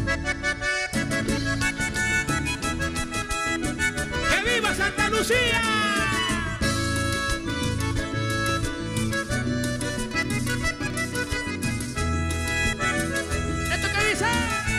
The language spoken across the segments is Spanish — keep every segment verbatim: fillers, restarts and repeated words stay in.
¡Que viva Santa Lucía! ¿Esto qué dice?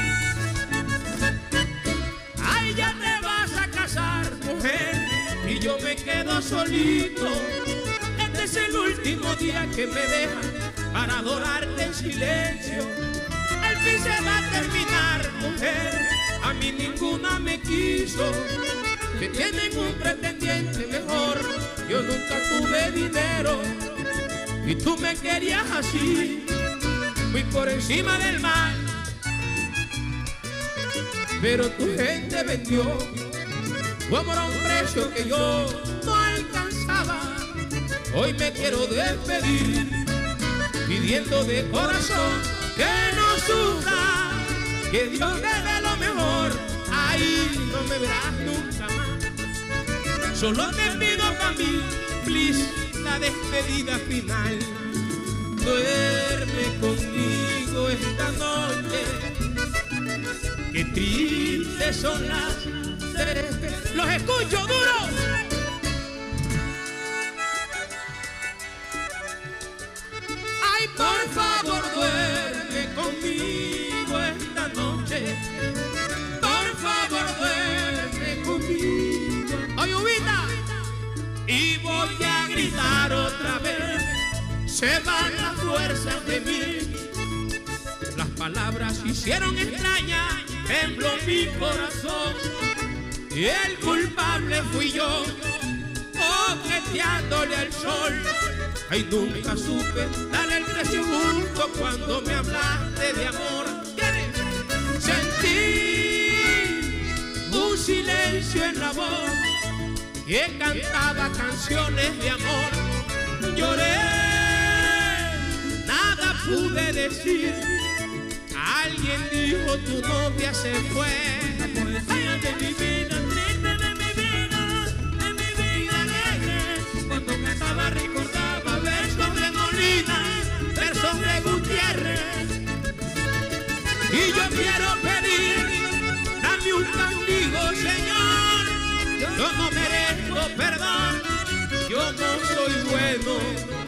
Ay, ya te vas a casar, mujer, y yo me quedo solito. Este es el último día que me dejan para adorarte en silencio. El fin se va a terminar, mujer, a mí ninguna me quiso. Que tienen un pretendiente mejor, yo nunca tuve dinero. Y tú me querías así, muy por encima del mar. Pero tu gente vendió tu amor a un precio que yo no alcanzaba. Hoy me quiero despedir, pidiendo de corazón que no sufra, que Dios te dé lo mejor. Ahí no me verás nunca más. Solo te pido para mí, please, la despedida final. Duerme conmigo esta noche, que tristes son las tres. Los escucho duro. Por favor, duerme conmigo esta noche. Por favor, duerme conmigo. Oye, Ubita. Y voy a gritar otra vez. Se van las fuerzas de mí. Las palabras hicieron extrañas, tembló mi corazón. Y el culpable fui yo, coqueteándole al sol. Ay, nunca supe darle el precio justo cuando me hablaste de amor. Sentí un silencio en la voz que cantaba canciones de amor. Lloré, nada pude decir. Alguien dijo tu novia se fue. La poesía de mi vida, triste de mi vida, de mi vida alegre. Cuando cantaba recordaba versos de Molina, versos de Gutiérrez. Y yo quiero pedir, dame un castigo, Señor. Yo no merezco perdón, yo no soy bueno.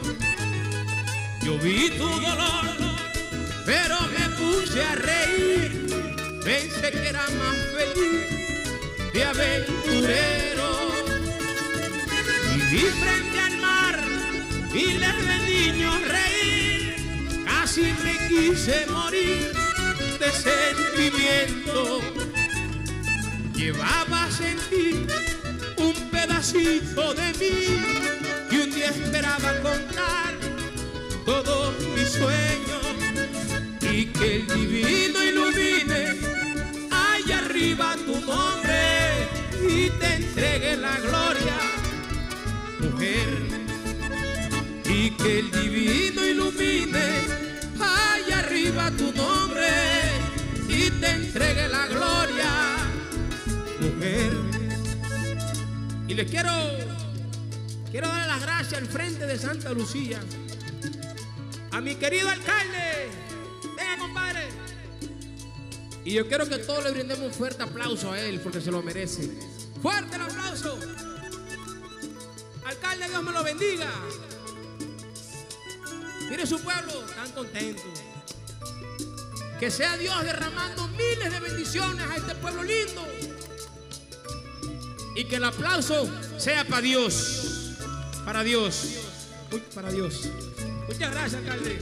Yo vi tu dolor, pero me puse a reír. Pensé que era más feliz de aventurero. Y vi frente al mar miles de niños reír. Casi me quise morir de sentimiento. Llevabas en ti un pedacito de mí y un día esperaba contar todos mis sueños y que el divino ilumine allá arriba tu nombre y te entregue la gloria, mujer. Y que el divino ilumine allá arriba tu nombre y te entregue la gloria, mujer. Y les quiero quiero dar las gracias al frente de Santa Lucía a mi querido alcalde. Venga, compadre. Y yo quiero que todos le brindemos un fuerte aplauso a él porque se lo merece. Fuerte el aplauso. Alcalde, Dios me lo bendiga. Mire su pueblo tan contento. Que sea Dios derramando miles de bendiciones a este pueblo lindo. Y que el aplauso sea para Dios. Para Dios. Uy, para Dios. Muchas gracias, alcalde.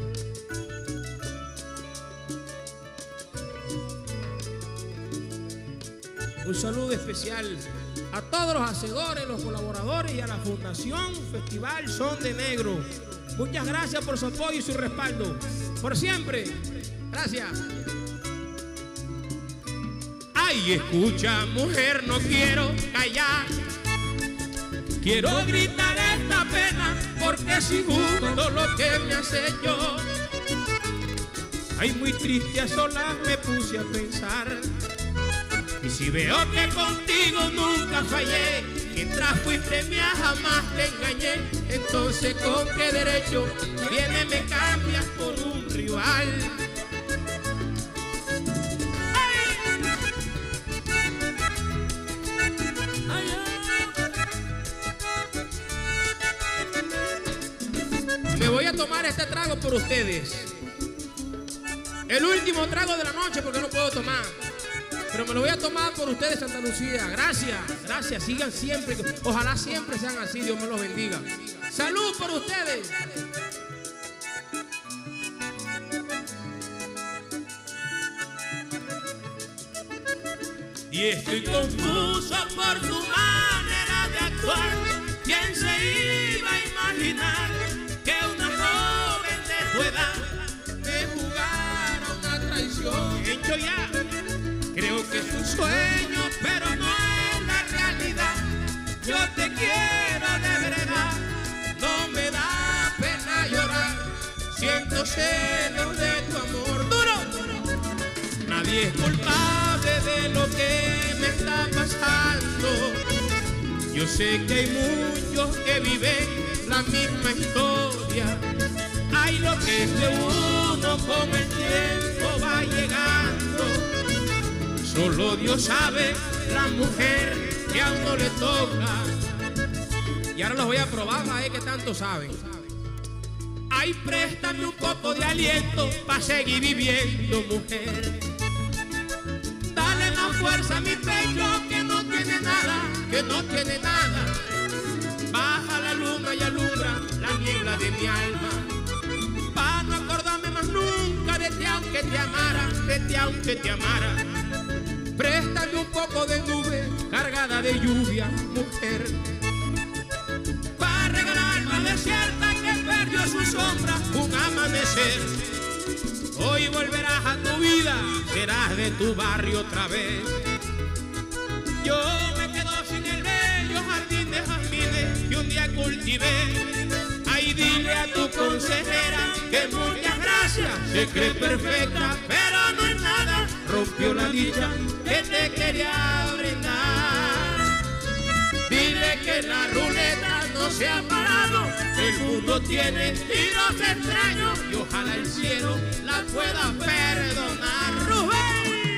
Un saludo especial a todos los hacedores, los colaboradores y a la Fundación Festival Son de Negro. Muchas gracias por su apoyo y su respaldo. Por siempre. Gracias. Ay, escucha, mujer, no quiero callar. Quiero gritar esta pena porque es injusto lo que me has hecho. Ay, muy triste a solas me puse a pensar. Y si veo que contigo nunca fallé, mientras fuiste mía jamás te engañé, entonces con qué derecho vienes me cambias por un rival. a tomar este trago por ustedes. El último trago de la noche porque no puedo tomar. Pero me lo voy a tomar por ustedes, Santa Lucía. Gracias, gracias. Sigan siempre. Ojalá siempre sean así. Dios me los bendiga. Salud por ustedes. Y estoy confuso por tu manera de actuar. ¿Quién se iba a imaginar que una joven de tu edad me jugara una traición? Hecho ya, creo que es un sueño, pero no es la realidad. Yo te quiero de verdad, no me da pena llorar. Siento celos de tu amor duro. Nadie es culpable de lo que me está pasando. Yo sé que hay muchos que viven la misma historia. Hay lo que es de uno con el tiempo va llegando. Solo Dios sabe la mujer que a uno le toca. Y ahora los voy a probar a ver qué tanto saben. Ay, préstame un poco de aliento para seguir viviendo, mujer. Dale más fuerza a mi pecho que no tiene nada, que no tiene nada. Baja la luna y alumbra la niebla de mi alma. Para no acordarme más nunca de ti aunque te amara, de ti aunque te amara. Préstame un poco de nube cargada de lluvia, mujer. Para regalar la desierta que perdió su sombra, un amanecer. Hoy volverás a tu vida, serás de tu barrio otra vez. Yo me quedo sin el bello jardín de jazmines que un día cultivé. Ay, dile a tu consejera que muchas gracias, se cree perfecta, pero no es nada. Rompió la dicha que te quería brindar. Dile que la ruleta no se ha parado, el mundo tiene tiros extraños y ojalá el cielo la pueda perdonar. Rubén.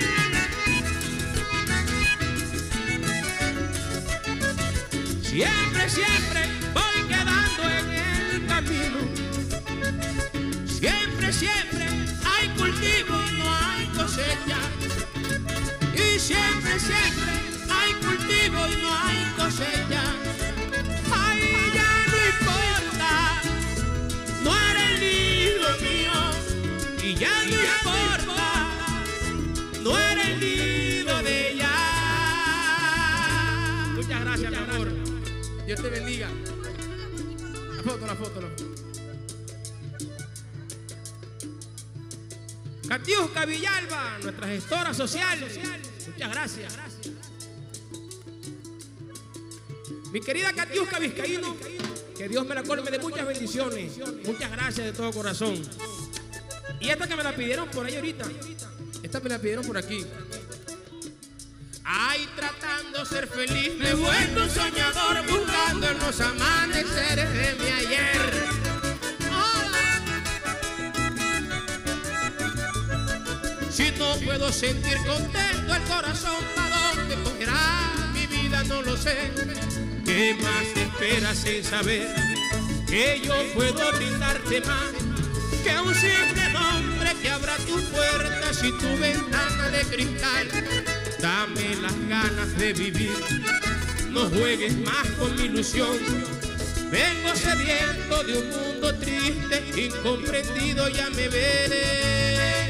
Siempre, siempre voy quedando en el camino. Siempre, siempre hay cultivo y no hay cosecha. Y siempre, siempre hay cultivo y no hay cosecha. Ay, ya no importa, no eres el hijo mío. Y ya no importa, no eres el hijo de ella. Muchas gracias, mi amor. Dios te bendiga. La foto, la foto, la foto. Catiusca Villalba, nuestra gestora social. Muchas gracias. Mi querida Catiusca Vizcaíno, que Dios me la colme de muchas bendiciones. Muchas gracias de todo corazón. Y esta que me la pidieron por ahí ahorita. Esta me la pidieron por aquí. Ay, tratando de ser feliz, me he vuelto un soñador, buscando en los amaneceres de mi ayer. Si no puedo sentir contento el corazón, ¿a dónde cogerá mi vida? No lo sé. ¿Qué más esperas en saber que yo puedo brindarte más que un simple nombre que abra tu puerta y tu ventana de cristal? Dame las ganas de vivir, no juegues más con mi ilusión. Vengo sediento de un mundo triste, incomprendido, ya me veré.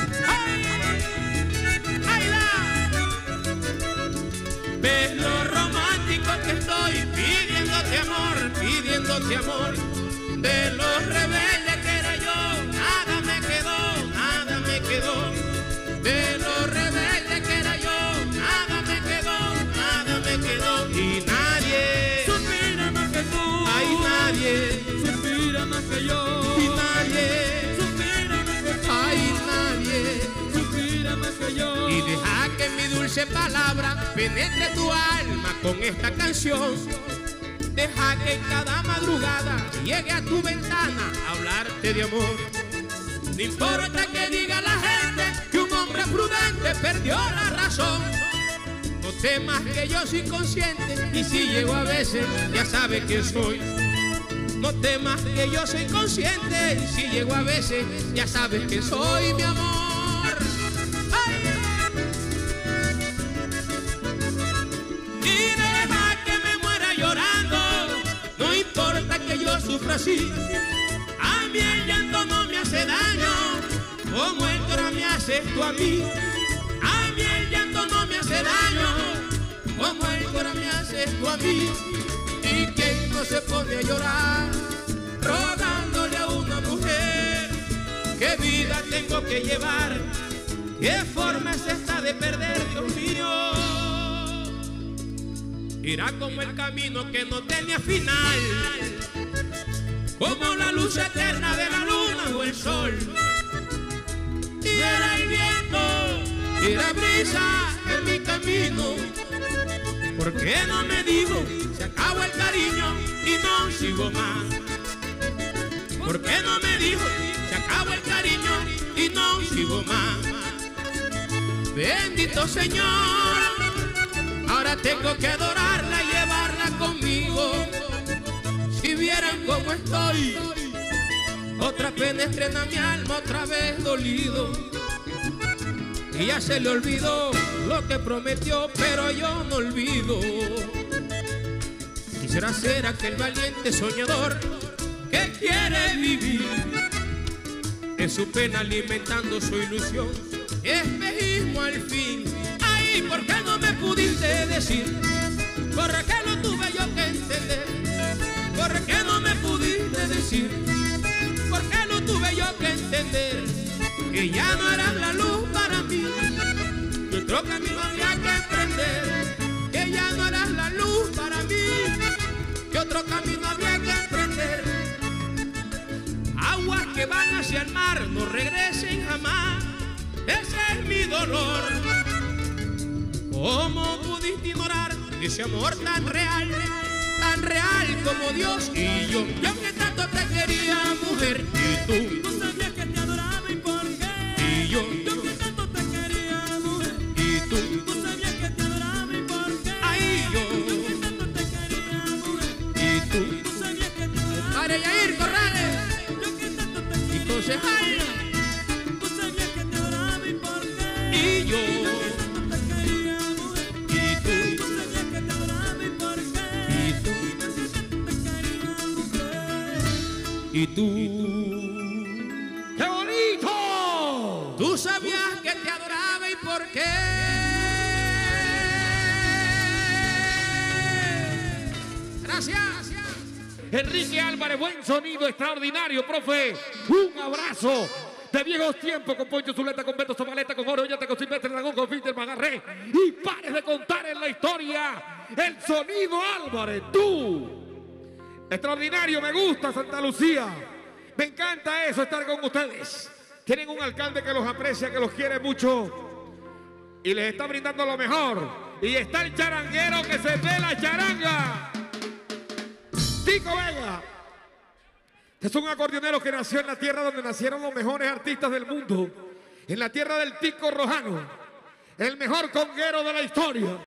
¿Ves lo romántico que estoy? Pidiéndote amor, pidiéndote amor. De lo rebelde que era yo, nada me quedó, nada me quedó. De lo rebelde que era yo, nada me quedó, nada me quedó. Y nadie suspira más que tú. Hay nadie suspira más que yo. Y nadie suspira más que tú. Hay nadie suspira más que yo. Y deja que mi dulce palabra penetre tu alma con esta canción. Deja que en cada madrugada llegue a tu ventana a hablarte de amor. No importa que diga la gente que un hombre prudente perdió la razón. No temas que yo soy consciente y si llego a veces ya sabes quién soy. No temas que yo soy consciente, y si llego a veces, ya sabes que soy mi amor. ¡Ay! Y deja que me muera llorando, no importa que yo sufra así. A mí el llanto no me hace daño, como el corazón me haces tú a mí. A mí el llanto no me hace daño, como el corazón me haces tú a mí. Y quien no se pone a llorar, rogándole a una mujer, qué vida tengo que llevar, qué forma es esta de perder, Dios mío. Irá como el camino que no tenía final, como la luz eterna de la luna o el sol. Y era el viento y la brisa en mi camino. ¿Por qué no me dijo, se acabó el cariño y no sigo más? ¿Por qué no me dijo, se acabó el cariño y no sigo más? Bendito Señor, ahora tengo que adorarla y llevarla conmigo. Si vieran cómo estoy, otra pena estrena mi alma, otra vez dolido. Y ya se le olvidó lo que prometió, pero yo no olvido. Quisiera ser aquel valiente soñador que quiere vivir en su pena alimentando su ilusión, espejismo al fin. Ay, ¿por qué no me pudiste decir? ¿Por qué lo tuve yo que entender? ¿Por qué no me pudiste decir? ¿Por qué lo tuve yo que entender? Que ya no eras la luz para mí, que otro camino había que emprender. Que ya no eras la luz para mí, que otro camino había que emprender. Aguas que van hacia el mar no regresen jamás, ese es mi dolor. ¿Cómo pudiste ignorar ese amor tan real, tan real como Dios y yo? Yo que tanto te quería, mujer, y tú. No sabías que te adoraba y por qué. Y yo, Yo que tanto te quería, mujer. y tú. No sabías que te adoraba y por qué. Ay, yo, Yo que tanto te quería, mujer. y tú. No sabías que te adoraba. Padre Yair Corrales Yo que tanto te quería. y concejal. No sabías que te adoraba y por qué. Y yo, Yo que tanto te quería, mujer. y tú. No sabías que te adoraba y por qué. Y tú. Yo que tanto te quería, mujer. Y tú. ¡Qué bonito! Tú sabías que te adoraba y por qué. Gracias. Enrique Álvarez, buen sonido extraordinario, profe. Un abrazo de viejos tiempos con Poncho Zuleta, con Beto Zabaleta, con Oro Ollanta, con Silvestre Dragón, con Finter Magarré. Y pares de contar en la historia el sonido Álvarez, tú. Extraordinario, me gusta Santa Lucía. Me encanta eso, estar con ustedes. Tienen un alcalde que los aprecia, que los quiere mucho y les está brindando lo mejor. Y está el charanguero que se ve la charanga. Tico Vega. Es un acordeonero que nació en la tierra donde nacieron los mejores artistas del mundo. En la tierra del Tico Rojano. El mejor conguero de la historia.